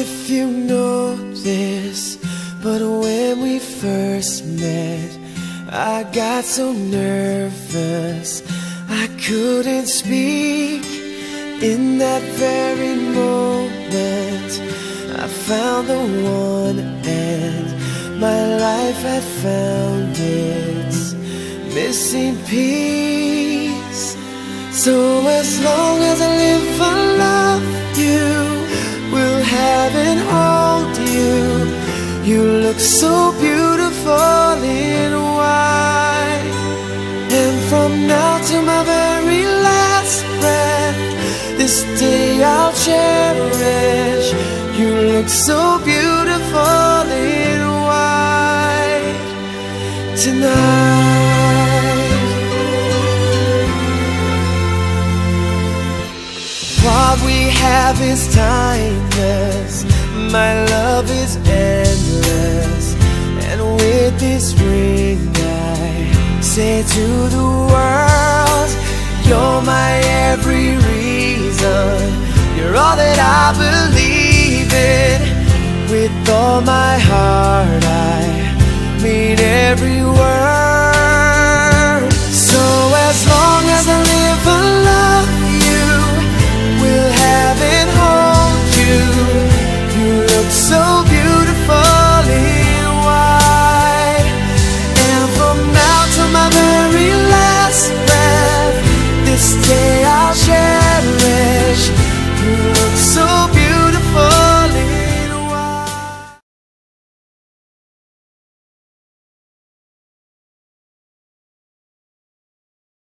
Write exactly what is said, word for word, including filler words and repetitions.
if you know this, but when we first met, I got so nervous I couldn't speak. In that very moment I found the one, and my life had found its missing piece. So as long as I live, I love you, will have and hold you. You look so beautiful in white, and from now to my very last breath, this day I'll cherish. You look so beautiful in white tonight. What we have is timeless, my love is endless, and with this ring I say to the world, you're my every reason, you're all that I believe.